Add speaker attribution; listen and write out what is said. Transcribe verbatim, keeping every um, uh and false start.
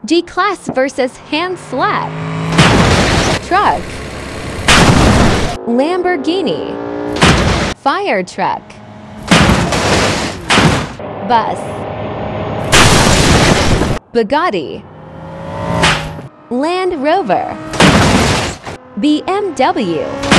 Speaker 1: G-Class versus Hand Slap. Truck. Lamborghini. Fire truck. Bus. Bugatti. Land Rover. B M W.